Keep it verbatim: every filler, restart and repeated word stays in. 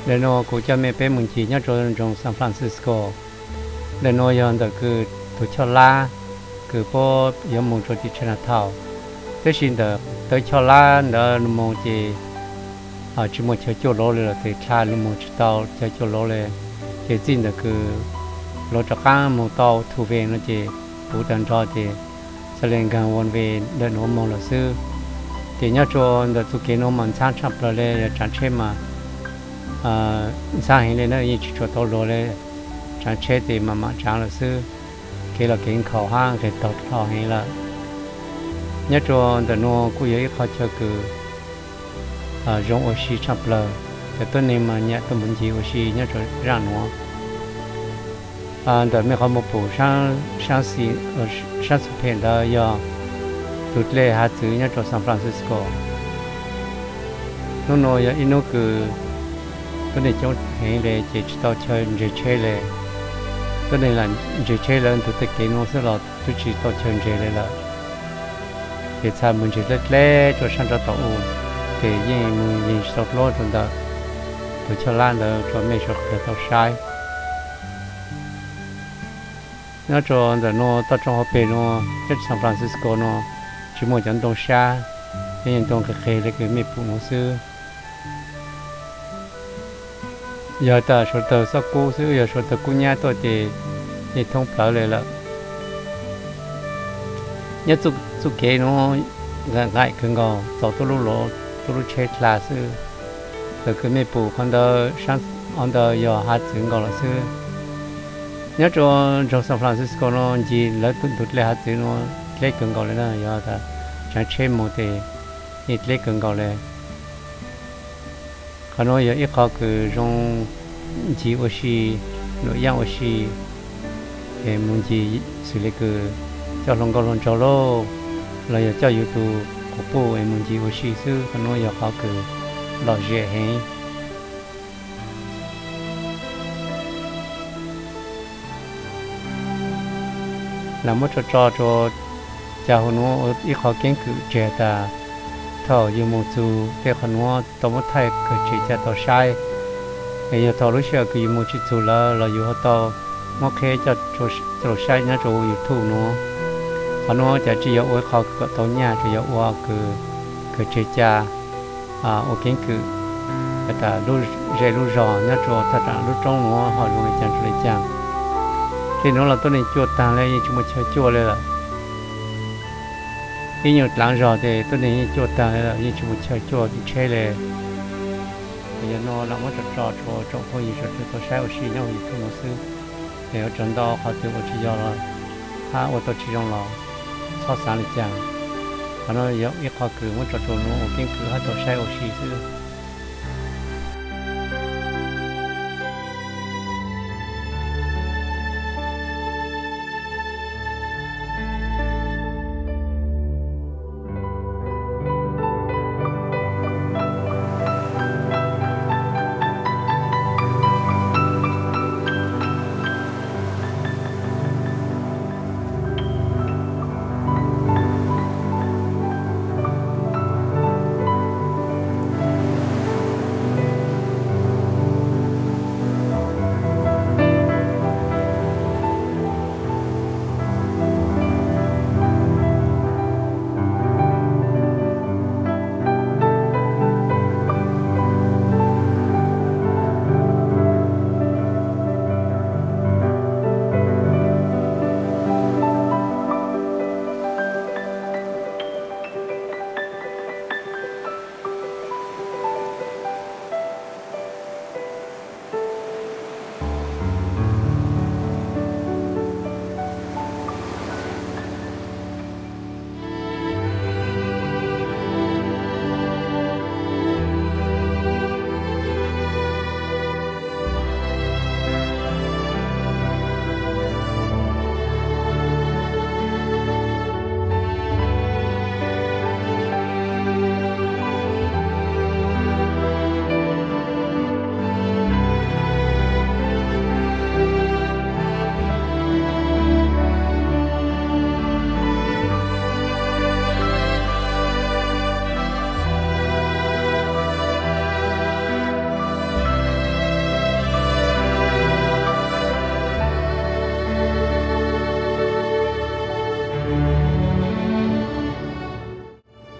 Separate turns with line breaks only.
để nó cũng cho mẹ bé mình chỉ nhớ trong trong San Francisco để nó giờ đó cứ tụi cho la cứ po giờ mình cho đi Chinatown tới xin đó tới cho la đó mình chỉ à chỉ một chơi chỗ lỗ là thì cha lúc mình chỉ tao chơi chỗ lỗ là chỉ xin đó cứ lỗ cho cá một tàu thu về nó chỉ bù đàn cho thì sẽ lên gangวนvề để nó mong là sư thì nhớ cho đó tụi kia nó mình sáng chập rồi để chẳng chế mà à sáng hiện lên nó như chỉ cho tàu lỗ là chẳng chế thì mà mà chẳng là sư kia là cái khẩu hang cái tàu thọ hay là nhớ cho đó nó cũng vậy khó cho cứ à giống ở xí chập lờ cái tuần này mà nhớ tôi muốn gì ở xí nhớ cho ra nó à đó mấy họ một bộ sang sang xí ở sang sụp hiện đó giờ tụt lệ hạt chữ nhớ cho San Francisco nó nói giờ ino cứ tuần này cho hay để chỉ tao chơi chỉ chơi lệ tuần này là chỉ chơi lên tụt cái nó sẽ là tụt chỉ tao chơi chơi lệ là thì sao mình chỉ lệ lệ cho sang cho tao thì như mình nhìn sốt lót rồi đó tôi cho lan đó cho mấy sốt để tao sai nó cho đó nó tao trong học nó trên San Francisco nó chỉ một trận đông xa cái trận đông cái khe đấy cái mấy phụ nữ xưa giờ ta số tờ sao cô xưa giờ số tờ cô nhà tôi thì thì thông báo lại là nhất chút chút cái nó ngại ngại cái ngò tao tôi lúc đó tôi chơi là sư từ cái mấy bộ con đó sáng on đó giờ hạt trứng gọi là sư nhớ cho trong San Francisco nó chỉ lấy tụt tụt lấy hạt trứng nó lấy cần gọi là nó giờ ta chẳng chơi một thì ít lấy cần gọi là còn nó giờ ít khó cứ trong chỉ ở xí nội giang ở xí thì muốn chỉ xử lý cứ cho lòng câu lòng cho lô là giờ cho YouTube của bố em muốn chỉ có sĩ sư còn nói giờ họ cứ lo dễ hết làm một trò trò cho chào nó ít họ kiến cử trẻ ta thọ như một chú để họ nó tao một thay cứ chỉ cho tao sai bây giờ tao lúc xưa cứ một chút chú là là dù họ tao nó khe cho cho cho sai nhá cho YouTube nó họ nói chỉ chỉ ở họ có tàu nhà chỉ ở qua cứ cứ chơi cha à ở kiến cứ cái ta lúc dễ lúc giò nhá cho thật là lúc trong nó họ luôn chẳng chơi cha thì nó là tôi này chuột tàng lên chúng mình chơi chuột lên là khi nhiều láng giò thì tôi này chuột tàng lên là như chúng mình chơi chuột thì chơi lên bây giờ nó làm một trò trò trò trò thôi gì trò trò sai ở xí nhau gì không nó xứ để ở trận đó họ tự ở chỉ do là ha ở tôi chỉ trong lò so sánh lịch chẳng, nó giờ ít khó cứ muốn trò chuyện nó kiến cứ hết tôi sai ở xí xưa